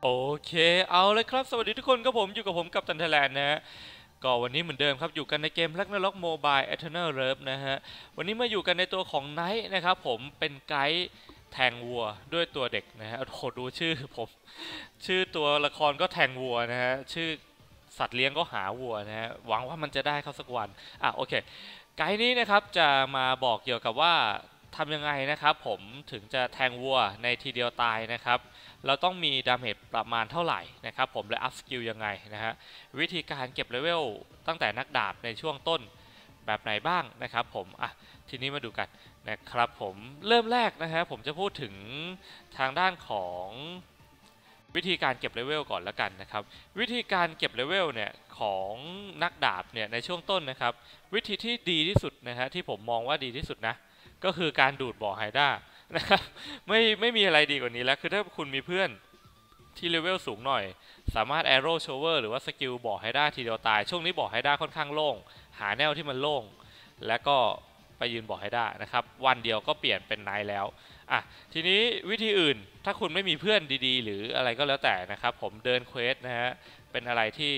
โอเคเอาเลยครับสวัสดีทุกคนก็ผมอยู่กับผมกัปตันไทยแลนด์นะฮะก็วันนี้เหมือนเดิมครับอยู่กันในเกม Ragnarok Mobile Eternal Reign นะฮะวันนี้มาอยู่กันในตัวของไนท์นะครับผมเป็นไกด์แทงวัวด้วยตัวเด็กนะฮะโอ้โหดูชื่อผมชื่อตัวละครก็แทงวัวนะฮะชื่อสัตว์เลี้ยงก็หาวัวนะฮะหวังว่ามันจะได้เข้าสักวันโอเคไกด์นี้นะครับจะมาบอกเกี่ยวกับว่าทำยังไงนะครับผมถึงจะแทงวัวในทีเดียวตายนะครับเราต้องมีดาเมจประมาณเท่าไหร่นะครับผมและอัพสกิลยังไงนะฮะวิธีการเก็บเลเวลตั้งแต่นักดาบในช่วงต้นแบบไหนบ้างนะครับผมทีนี้มาดูกันนะครับผมเริ่มแรกนะฮะผมจะพูดถึงทางด้านของวิธีการเก็บเลเวลก่อนแล้วกันนะครับวิธีการเก็บเลเวลเนี่ยของนักดาบเนี่ยในช่วงต้นนะครับวิธีที่ดีที่สุดนะฮะที่ผมมองว่าดีที่สุดนะก็คือการดูดบ่อไฮด้านะครับไม่มีอะไรดีกว่านี้แล้วคือถ้าคุณมีเพื่อนที่เลเวลสูงหน่อยสามารถ Arrow Shower หรือว่าสกิลบ่อไฮด้าทีเดียวตายช่วงนี้บ่อไฮด้าค่อนข้างโล่งหาแนวที่มันโล่งและก็ไปยืนบ่อไฮด้านะครับวันเดียวก็เปลี่ยนเป็นไนท์แล้วทีนี้วิธีอื่นถ้าคุณไม่มีเพื่อนดีๆหรืออะไรก็แล้วแต่นะครับผมเดินเควสนะฮะเป็นอะไรที่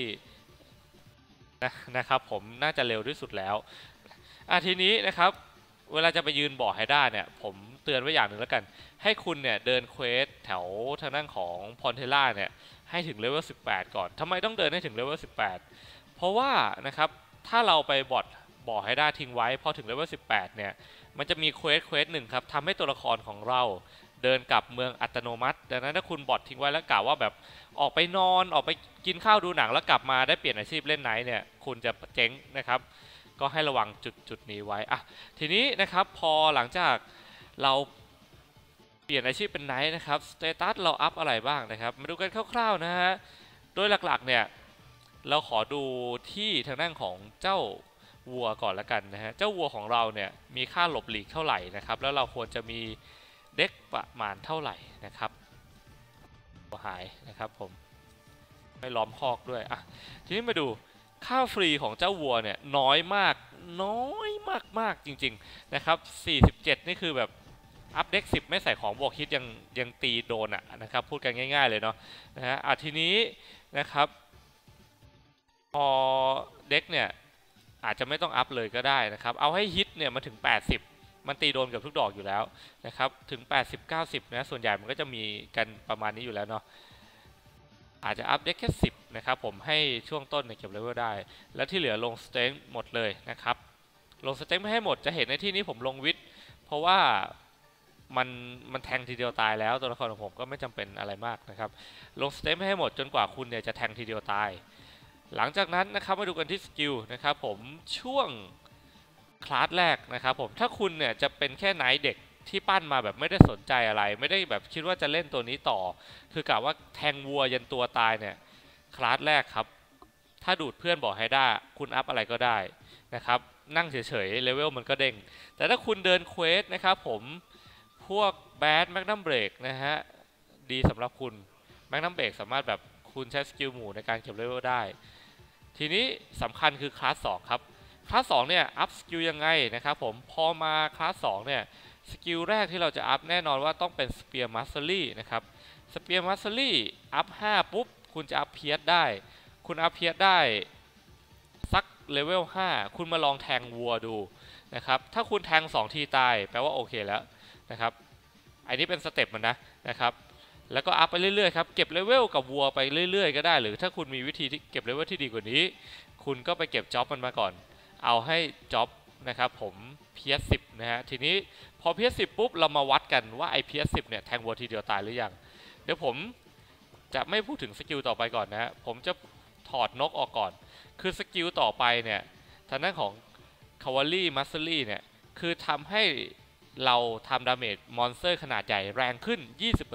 นะครับผมน่าจะเร็วที่สุดแล้วทีนี้นะครับเวลาจะไปยืนบ่อไฮด้าเนี่ยผมเตือนไว้อย่างหนึ่งแล้วกันให้คุณเนี่ยเดินเควสแถวทางด้านของพอนเทล่าเนี่ยให้ถึงเลเวล18ก่อนทำไมต้องเดินให้ถึงเลเวล18เพราะว่านะครับถ้าเราไปบ่อไฮด้าทิ้งไว้พอถึงเลเวล18เนี่ยมันจะมีเควสหนึ่งครับทำให้ตัวละครของเราเดินกลับเมืองอัตโนมัติดังนั้นถ้าคุณบอททิ้งไว้แล้วกล่าวว่าแบบออกไปนอนออกไปกินข้าวดูหนังแล้วกลับมาได้เปลี่ยนอาชีพเล่นไนท์เนี่ยคุณจะเจ๊งนะครับก็ให้ระวังจุดนี้ไว้ทีนี้นะครับพอหลังจากเราเปลี่ยนอาชีพเป็นไนท์นะครับสเตตัสเราอัพอะไรบ้างนะครับมาดูกันคร่าวๆนะฮะโดยหลักๆเนี่ยเราขอดูที่ทางด้านของเจ้าวัวก่อนละกันนะฮะเจ้าวัวของเราเนี่ยมีค่าหลบหลีกเท่าไหร่นะครับแล้วเราควรจะมีเด็กประมาณเท่าไหร่นะครับหายนะครับผมไม่ล้อมคอกด้วยทีนี้มาดูค่าฟรีของเจ้าวัวเนี่ยน้อยมากมากจริงๆนะครับ47นี่คือแบบอัพเด็ก10ไม่ใส่ของบวกฮิตยังตีโดนนะครับพูดกันง่ายๆเลยเนาะนะฮะทีนี้นะครับพอเด็กเนี่ยอาจจะไม่ต้องอัพเลยก็ได้นะครับเอาให้ฮิตเนี่ยมาถึง80มันตีโดนกับทุกดอกอยู่แล้วนะครับถึง80-90นะส่วนใหญ่มันก็จะมีกันประมาณนี้อยู่แล้วเนาะอาจจะอัพได้แค่10นะครับผมให้ช่วงต้นเก็บเลเวลได้แล้วที่เหลือลงสเต็งหมดเลยนะครับลงสเต็งไม่ให้หมดจะเห็นในที่นี้ผมลงวิทย์เพราะว่ามันแทงทีเดียวตายแล้วตัวละครของผมก็ไม่จำเป็นอะไรมากนะครับลงสเต็งไม่ให้หมดจนกว่าคุณเนี่ยจะแทงทีเดียวตายหลังจากนั้นนะครับมาดูกันที่สกิลนะครับผมช่วงคลาสแรกนะครับผมถ้าคุณเนี่ยจะเป็นแค่ไนท์เด็กที่ปั้นมาแบบไม่ได้สนใจอะไรไม่ได้แบบคิดว่าจะเล่นตัวนี้ต่อคือกะว่าแทงวัวยันตัวตายเนี่ยคลาสแรกครับถ้าดูดเพื่อนบอกให้ได้คุณอัพอะไรก็ได้นะครับนั่งเฉยๆเลเวลมันก็เด้งแต่ถ้าคุณเดินเควสนะครับผมพวกแบดแมกนัมเบรกนะฮะดีสำหรับคุณแมกนัมเบรกสามารถแบบคุณใช้สกิลหมู่ในการเก็บเลเวลได้ทีนี้สำคัญคือคลาส2ครับคลาส2เนี่ยอัพสกิลยังไงนะครับผมพอมาคลาส2เนี่ยสกิลแรกที่เราจะอัพแน่นอนว่าต้องเป็นสเปียร์มัสเซอรี่นะครับสเปียร์มัสเซอรี่อัพ5ปุ๊บคุณจะอัพเพียสได้คุณอัพเพียสได้สักเลเวล5คุณมาลองแทงวัวดูนะครับถ้าคุณแทง2ทีตายแปลว่าโอเคแล้วนะครับอันนี้เป็นสเต็ปมันนะครับแล้วก็อัพไปเรื่อยๆครับเก็บเลเวลกับวัวไปเรื่อยๆก็ได้หรือถ้าคุณมีวิธีที่เก็บเลเวลที่ดีกว่านี้คุณก็ไปเก็บจ็อบมันมาก่อนเอาให้จ็อบนะครับผมเพียส10นะฮะทีนี้พอเพียส10ปุ๊บเรามาวัดกันว่าไอเพียส10เนี่ยแทงวัวทีเดียวตายหรือยังเดี๋ยวผมจะไม่พูดถึงสกิลต่อไปก่อนนะฮะผมจะถอดนกออกก่อนคือสกิลต่อไปเนี่ยทางด้านของคาวาลี่มัสเซอรี่เนี่ยคือทำให้เราทำดาเมจมอนสเตอร์ขนาดใหญ่แรงขึ้น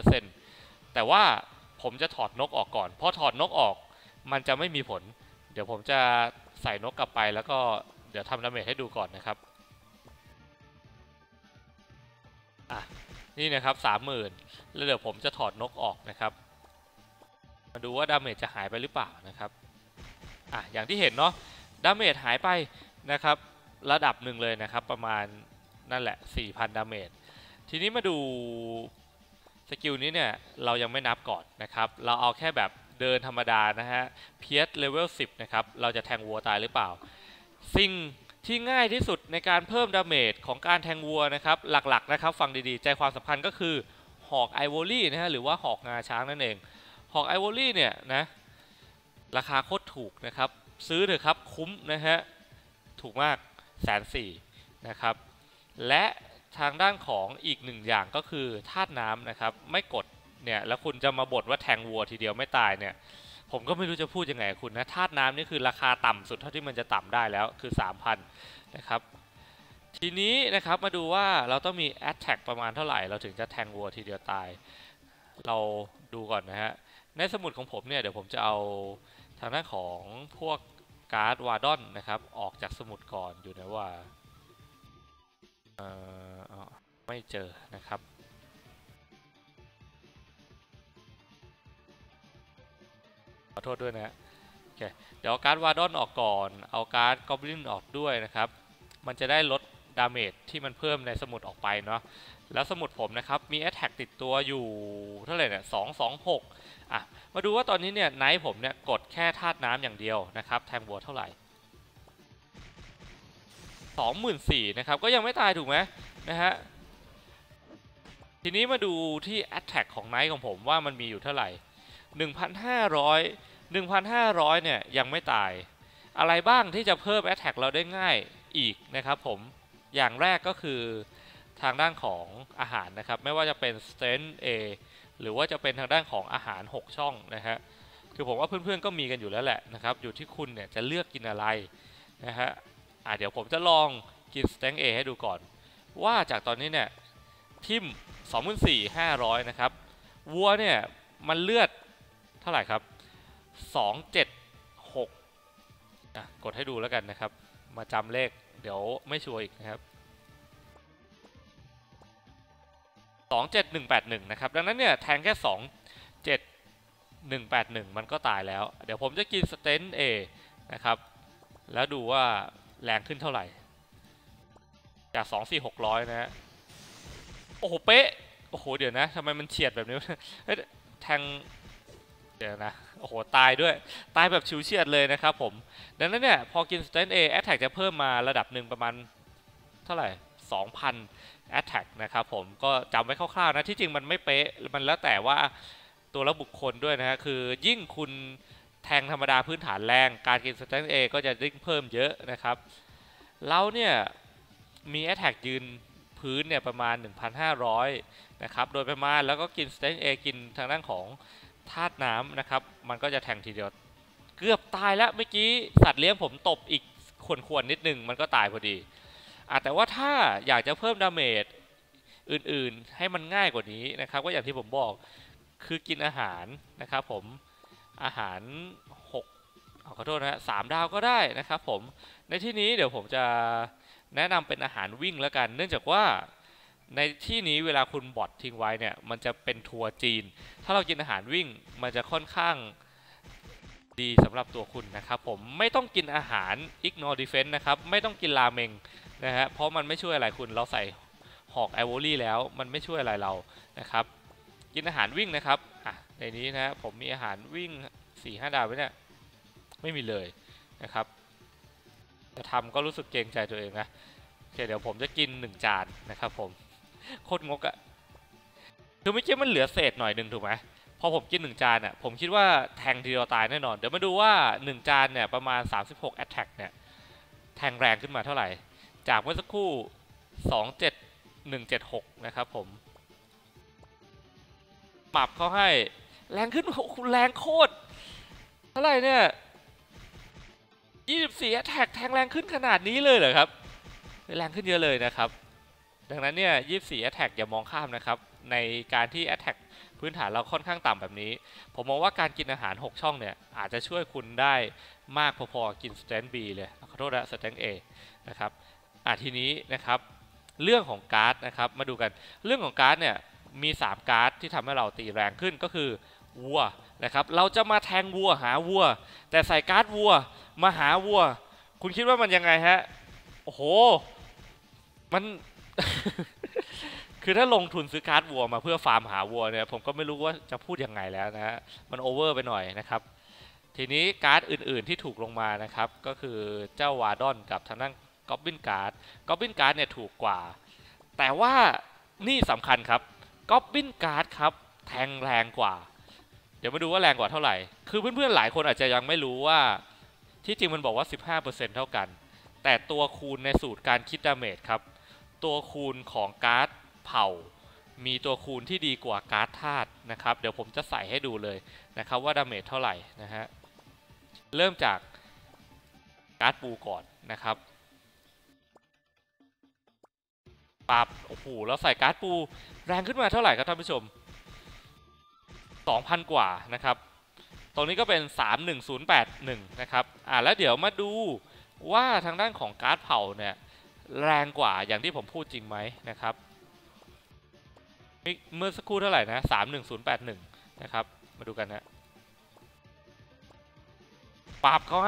20%แต่ว่าผมจะถอดนกออกก่อนพอถอดนกออกมันจะไม่มีผลเดี๋ยวผมจะใส่นกกลับไปแล้วก็เดี๋ยวทำดาเมจให้ดูก่อนนะครับนี่นะครับ30,000แล้วเดี๋ยวผมจะถอดนกออกนะครับมาดูว่าดาเมจจะหายไปหรือเปล่านะครับอย่างที่เห็นเนาะดาเมจหายไปนะครับระดับหนึ่งเลยนะครับประมาณนั่นแหละ 4,000 ดาเมจทีนี้มาดูสกิลนี้เนี่ยเรายังไม่นับก่อนนะครับเราเอาแค่แบบเดินธรรมดานะฮะเพียสเลเวล10นะครับเราจะแทงวัวตายหรือเปล่าสิ่งที่ง่ายที่สุดในการเพิ่มดาเมจของการแทงวัวนะครับหลักๆนะครับฟังดีๆใจความสำคัญก็คือหอกไอโวลี่นะฮะหรือว่าหอกงาช้างนั่นเองหอกไอโวลี่เนี่ยนะราคาโคตรถูกนะครับซื้อเถอะครับคุ้มนะฮะถูกมาก140,000นะครับและทางด้านของอีกหนึ่งอย่างก็คือธาตุน้ำนะครับไม่กดเนี่ยแล้วคุณจะมาบ่นว่าแทงวัวทีเดียวไม่ตายเนี่ยผมก็ไม่รู้จะพูดยังไงคุณนะธาตุน้ำนี่คือราคาต่ำสุดเท่าที่มันจะต่ำได้แล้วคือ 3,000 นะครับทีนี้นะครับมาดูว่าเราต้องมี Attack ประมาณเท่าไหร่เราถึงจะแทงวัวทีเดียวตายเราดูก่อนนะฮะในสมุดของผมเนี่ยเดี๋ยวผมจะเอาทางด้านของพวกการ์ดวาร์ดอนนะครับออกจากสมุดก่อนอยู่นะว่าไม่เจอนะครับขอโทษด้วยนะโอเคเดี๋ยวเอาการ์ดวาร์ดอนออกก่อนเอาการ์ดกอบลินออกด้วยนะครับมันจะได้ลดดาเมจที่มันเพิ่มในสมุดออกไปเนาะแล้วสมุดผมนะครับมี Attack ติดตัวอยู่เท่าไหร่เนี่ย226อ่ะมาดูว่าตอนนี้เนี่ยไนท์ผมเนี่ยกดแค่ธาตุน้ำอย่างเดียวนะครับแทงวัวเท่าไหร่24,000นะครับก็ยังไม่ตายถูกไหมนะฮะทีนี้มาดูที่ Attack ของไนท์ของผมว่ามันมีอยู่เท่าไหร่1,500เนี่ยยังไม่ตายอะไรบ้างที่จะเพิ่ม Attack เราได้ง่ายอีกนะครับผมอย่างแรกก็คือทางด้านของอาหารนะครับไม่ว่าจะเป็น Strength A หรือว่าจะเป็นทางด้านของอาหาร6ช่องนะฮะคือผมว่าเพื่อนๆก็มีกันอยู่แล้วแหละนะครับอยู่ที่คุณเนี่ยจะเลือกกินอะไรนะฮะเดี๋ยวผมจะลองกิน Strength A ให้ดูก่อนว่าจากตอนนี้เนี่ยทิม 24,500 นะครับวัวเนี่ยมันเลือดเท่าไหร่ครับ276กดให้ดูแล้วกันนะครับมาจำเลขเดี๋ยวไม่ชัวร์อีกนะครับ27181นะครับดังนั้นเนี่ยแทงแค่27181มันก็ตายแล้วเดี๋ยวผมจะกินสเตนเอนะครับแล้วดูว่าแรงขึ้นเท่าไหร่จาก24600นะฮะโอ้โหเป๊ะโอ้โหเดี๋ยวนะทำไมมันเฉียดแบบนี้แทงเดี๋ยวนะโอ้โหตายด้วยตายแบบชิวเฉียดเลยนะครับผมดังนั้นเนี่ยพอกินสเตนเอแอตแทกจะเพิ่มมาระดับหนึ่งประมาณเท่าไหร่ 2,000 Attack นะครับผมก็จำไว้คร่าวๆนะที่จริงมันไม่เป๊ะมันแล้วแต่ว่าตัวละบุคคลด้วยนะฮะคือยิ่งคุณแทงธรรมดาพื้นฐานแรงการกินสเตนเอก็จะยิ่งเพิ่มเยอะนะครับเราเนี่ยมี Attack ยืนพื้นเนี่ยประมาณ 1,500 นะครับโดยประมาณแล้วก็กินสเตนเอกินทางด้านของธาตุน้ำนะครับมันก็จะแทงทีเดียวเกือบตายแล้วเมื่อกี้สัตว์เลี้ยงผมตบอีกควรนิดนึงมันก็ตายพอดีแต่ว่าถ้าอยากจะเพิ่มดาเมจอื่นๆให้มันง่ายกว่านี้นะครับก็อย่างที่ผมบอกคือกินอาหารนะครับผมอาหาร6ขอโทษนะ3 ดาวก็ได้นะครับผมในที่นี้เดี๋ยวผมจะแนะนำเป็นอาหารวิ่งแล้วกันเนื่องจากว่าในที่นี้เวลาคุณบอททิ้งไว้เนี่ยมันจะเป็นทัวร์จีนถ้าเรากินอาหารวิ่งมันจะค่อนข้างดีสำหรับตัวคุณนะครับผมไม่ต้องกินอาหาร ignore defense นะครับไม่ต้องกินราเมงนะฮะเพราะมันไม่ช่วยอะไรคุณเราใส่หอกไอโวลี่แล้วมันไม่ช่วยอะไรเรานะครับกินอาหารวิ่งนะครับในนี้นะผมมีอาหารวิ่ง 4-5 ดาวไว้เนี่ยไม่มีเลยนะครับจะทำก็รู้สึกเกรงใจตัวเองนะโอเคเดี๋ยวผมจะกิน1 จานนะครับผมโคตรงกอะคือไม่ใช่มันเหลือเศษหน่อยหนึ่งถูกไหมพอผมกิน1 จานผมคิดว่าแทงทีเดียวตายแน่นอนเดี๋ยวมาดูว่า1 จานเนี่ยประมาณ36 Attack เนี่ยแทงแรงขึ้นมาเท่าไหร่จากเมื่อสักครู่27176นะครับผมปรับเขาให้แรงขึ้นคุณแรงโคตรเท่าไหร่เนี่ย24 Attack แทงแรงขึ้นขนาดนี้เลยเหรอครับแรงขึ้นเยอะเลยนะครับดังนั้นเนี่ย24 Attack อย่ามองข้ามนะครับในการที่ Attack พื้นฐานเราค่อนข้างต่ำแบบนี้ผมมองว่าการกินอาหาร6 ช่องเนี่ยอาจจะช่วยคุณได้มากพอๆกิน Strength B เลยขอโทษนะ Strength A นะครับทีนี้นะครับเรื่องของการ์ดนะครับมาดูกันเรื่องของการ์ดเนี่ยมี3 การ์ดที่ทำให้เราตีแรงขึ้นก็คือวัวนะครับเราจะมาแทงวัวหาวัวแต่ใส่การ์ดวัวมาหาวัวคุณคิดว่ามันยังไงฮะโอ้โหมันคือถ้าลงทุนซื้อการ์ดวัวมาเพื่อฟาร์มหาวัวเนี่ยผมก็ไม่รู้ว่าจะพูดยังไงแล้วนะฮะมันโอเวอร์ไปหน่อยนะครับทีนี้การ์ดอื่นๆที่ถูกลงมานะครับก็คือเจ้าวาดอนกับทางด้านก็อบบินการ์ดเนี่ยถูกกว่าแต่ว่านี่สำคัญครับก็อบบินการ์ดครับแทงแรงกว่าเดี๋ยวมาดูว่าแรงกว่าเท่าไหร่คือเพื่อนๆหลายคนอาจจะยังไม่รู้ว่าที่จริงมันบอกว่า 15% เท่ากันแต่ตัวคูณในสูตรการคิดดาเมจครับตัวคูณของการ์ดเผ่ามีตัวคูณที่ดีกว่าการ์ดธาตุนะครับเดี๋ยวผมจะใส่ให้ดูเลยนะครับว่าดาเมจเท่าไหร่นะฮะเริ่มจากการ์ดปูก่อนนะครับปับโอ้โหแล้วใส่การ์ดปูแรงขึ้นมาเท่าไหร่ครับท่านผู้ชม 2,000 กว่านะครับตรงนี้ก็เป็น 31081 นะครับแล้วเดี๋ยวมาดูว่าทางด้านของการ์ดเผาเนี่ยแรงกว่าอย่างที่ผมพูดจริงไหมนะครับเมื่อสักครู่เท่าไหร่นะ 31081 นะครับมาดูกันนะปรับเขาให้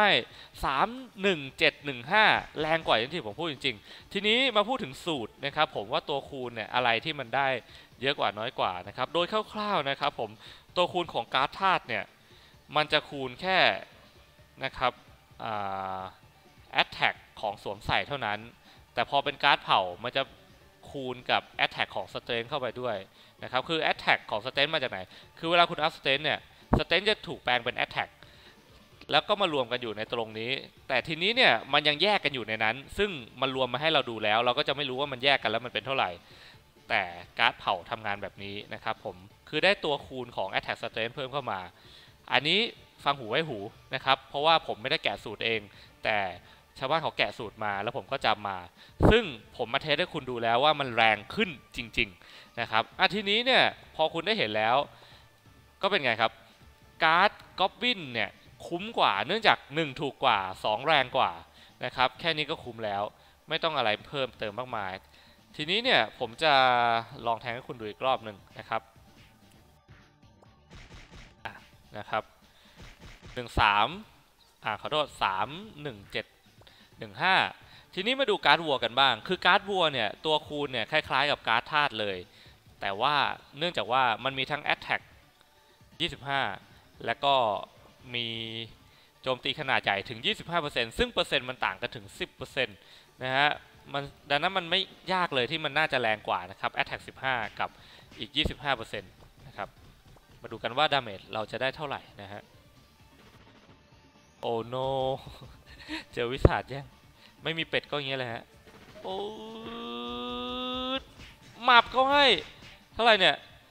31715 แรงกว่าอย่างที่ผมพูดจริงๆทีนี้มาพูดถึงสูตรนะครับผมว่าตัวคูณเนี่ยอะไรที่มันได้เยอะกว่าน้อยกว่านะครับโดยคร่าวๆนะครับผมตัวคูณของการ์ดธาตุเนี่ยมันจะคูณแค่นะครับattack ของสวมใส่เท่านั้นแต่พอเป็นการ์ดเผามันจะคูณกับ attack ของ strength เข้าไปด้วยนะครับคือ attack ของ strength มาจากไหนคือเวลาคุณ up strength เนี่ย strength จะถูกแปลงเป็น attack แล้วก็มารวมกันอยู่ในตรงนี้แต่ทีนี้เนี่ยมันยังแยกกันอยู่ในนั้นซึ่งมันรวมมาให้เราดูแล้วเราก็จะไม่รู้ว่ามันแยกกันแล้วมันเป็นเท่าไหร่แต่การ์ดเผาทำงานแบบนี้นะครับผมคือได้ตัวคูณของ attack strength เพิ่มเข้ามาอันนี้ฟังหูไว้หูนะครับเพราะว่าผมไม่ได้แกะสูตรเองแต่ชาวบ้านเขาแกะสูตรมาแล้วผมก็จำมาซึ่งผมมาเทสให้คุณดูแล้วว่ามันแรงขึ้นจริงๆนะครับทีนี้เนี่ยพอคุณได้เห็นแล้วก็เป็นไงครับการ์ดก็อบบินเนี่ยคุ้มกว่าเนื่องจาก1ถูกกว่า2แรงกว่านะครับแค่นี้ก็คุ้มแล้วไม่ต้องอะไรเพิ่มเติมมากมายทีนี้เนี่ยผมจะลองแทงให้คุณดูอีกรอบหนึ่งนะครับ13ขอโทษ31715ทีนี้มาดูการ์ดวัวกันบ้างคือการ์ดวัวเนี่ยตัวคูณเนี่ยคล้ายๆกับการ์ดธาตุเลยแต่ว่าเนื่องจากว่ามันมีทั้ง Attack 25และก็มีโจมตีขนาดใหญ่ถึง 25% ซึ่งเปอร์เซ็นต์มันต่างกันถึง 10% นะฮะดังนั้นมันไม่ยากเลยที่มันน่าจะแรงกว่านะครับ Attack 15 กับอีก 25% นะครับมาดูกันว่าดาเมจเราจะได้เท่าไหร่นะฮะโอ้โนเจอวิสัทยังไม่มีเป็ดก็อย่างเงี้ยเลยฮะโอ้หมับเขาให้เท่าไหร่เนี่ย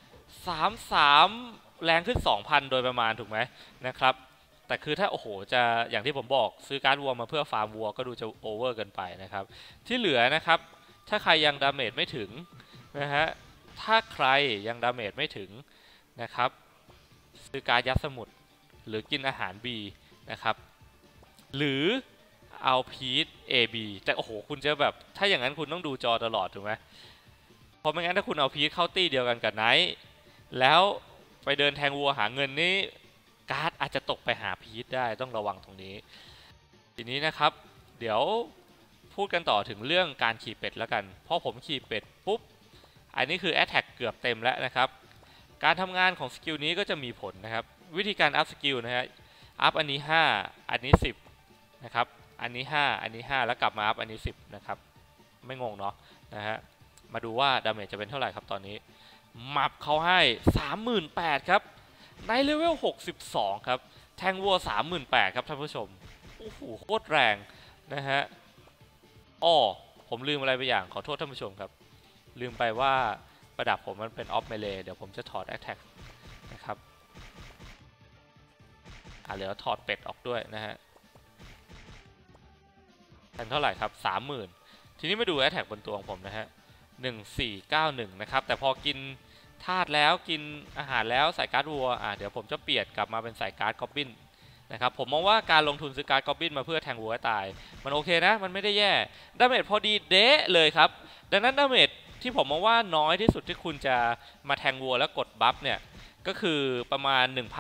33แรงขึ้น 2,000 โดยประมาณถูกไหมนะครับแต่คือถ้าโอ้โหจะอย่างที่ผมบอกซื้อการ์ดวัวมาเพื่อฟาร์มวัวก็ดูจะโอเวอร์เกินไปนะครับที่เหลือนะครับถ้าใครยังดาเมจไม่ถึงนะฮะถ้าใครยังดาเมจไม่ถึงนะครับซื้อการ์ดยัดสมุดหรือกินอาหาร B นะครับหรือเอาพีท AB แต่โอ้โหคุณจะแบบถ้าอย่างนั้นคุณต้องดูจอตลอดถูกไหมเพราะไม่งั้นถ้าคุณเอาพีทเข้าตี้เดียวกันกับไนท์แล้วไปเดินแทงวัวหาเงินนี่การ์ดอาจจะตกไปหาพีทได้ต้องระวังตรงนี้ทีนี้นะครับเดี๋ยวพูดกันต่อถึงเรื่องการขี่เป็ดแล้วกันพอผมขี่เป็ดปุ๊บอันนี้คือ Attack เกือบเต็มแล้วนะครับการทำงานของสกิลนี้ก็จะมีผลนะครับวิธีการอัพสกิลนะฮะอัพอันนี้5อันนี้10นะครับอันนี้5อันนี้5แล้วกลับมาอัพอันนี้10นะครับไม่งงเนาะนะฮะมาดูว่าดาเมจจะเป็นเท่าไหร่ครับตอนนี้มับเขาให้ 38,000 ครับในเลเวล62ครับแทงวัว 38,000 ครับท่านผู้ชมโอ้โหโคตรแรงนะฮะผมลืมอะไรไปอย่างขอโทษท่านผู้ชมครับลืมไปว่าประดับผมมันเป็นออฟเมเลเดี๋ยวผมจะถอดแอคแท็กนะครับเดี๋ยวถอดเป็ดออกด้วยนะฮะแทงเท่าไหร่ครับ 30,000 ทีนี้มาดูแอคแท็กบนตัวของผมนะฮะ1491นะครับแต่พอกินธาตุแล้วกินอาหารแล้วใส่การ์ดวัวเดี๋ยวผมจะเปลี่ยนกลับมาเป็นใส่การ์ดกอบบินนะครับผมมองว่าการลงทุนซื้อการ์ดกอบบินมาเพื่อแทงวัวให้ตายมันโอเคนะมันไม่ได้แย่ดาเมจพอดีเดะเลยครับดังนั้นดาเมจที่ผมมองว่าน้อยที่สุดที่คุณจะมาแทงวัวแล้วกดบัฟเนี่ยก็คือประมาณ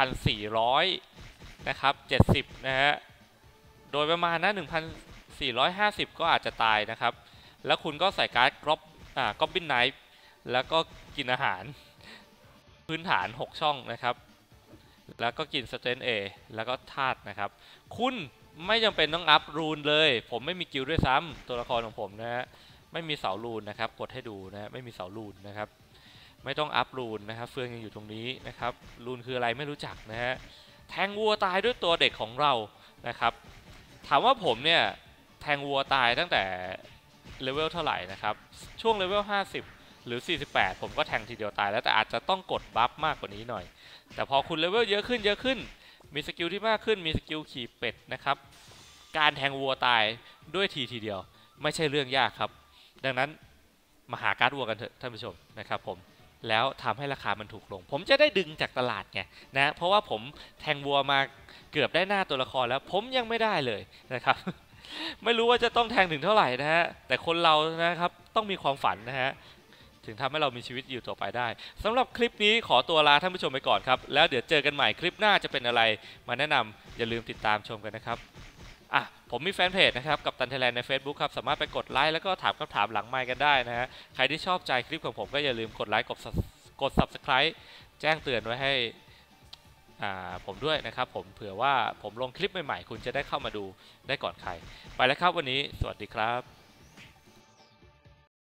1,400 นะครับ70นะฮะโดยประมาณนะ1,450 ก็อาจจะตายนะครับแล้วคุณก็ใส่การ์ดกอบบินไนฟ์แล้วก็กินอาหารพื้นฐาน6ช่องนะครับแล้วก็กินสเตนเอแล้วก็ธาตุนะครับคุณไม่จำเป็นต้องอัพรูนเลยผมไม่มีกิลด้วยซ้ำตัวละครของผมนะฮะไม่มีเสารูนนะครับกดให้ดูนะไม่มีเสารูนนะครับไม่ต้องอัพรูนนะครับเฟืองยังอยู่ตรงนี้นะครับรูนคืออะไรไม่รู้จักนะฮะแทงวัวตายด้วยตัวเด็กของเรานะครับถามว่าผมเนี่ยแทงวัวตายตั้งแต่เลเวลเท่าไหร่นะครับช่วงเลเวล50หรือ48ผมก็แทงทีเดียวตายแล้วแต่อาจจะต้องกดบัฟมากกว่านี้หน่อยแต่พอคุณเลเวลเยอะขึ้นมีสกิลที่มากขึ้นมีสกิลขี่เป็ดนะครับการแทงวัวตายด้วยทีเดียวไม่ใช่เรื่องยากครับดังนั้นมาหาการ์ดวัวกันเถอะท่านผู้ชมนะครับผมแล้วทำให้ราคามันถูกลงผมจะได้ดึงจากตลาดไงนะเพราะว่าผมแทงวัวมาเกือบได้หน้าตัวละครแล้วผมยังไม่ได้เลยนะครับไม่รู้ว่าจะต้องแทงถึงเท่าไหร่นะฮะแต่คนเรานะครับต้องมีความฝันนะฮะถึงทำให้เรามีชีวิตอยู่ต่อไปได้สำหรับคลิปนี้ขอตัวลาท่านผู้ชมไปก่อนครับแล้วเดี๋ยวเจอกันใหม่คลิปหน้าจะเป็นอะไรมาแนะนำอย่าลืมติดตามชมกันนะครับผมมีแฟนเพจนะครับกับตันไทยแลนด์ใน Facebook ครับสามารถไปกดไลค์แล้วก็ถามคำถามหลังไมค์กันได้นะฮะใครที่ชอบใจคลิปของผมก็อย่าลืมกดไลค์กด Subscribe แจ้งเตือนไว้ให้ผมด้วยนะครับผมเผื่อว่าผมลงคลิปใหม่ๆคุณจะได้เข้ามาดูได้ก่อนใครไปแล้วครับวันนี้สวัสดีครับ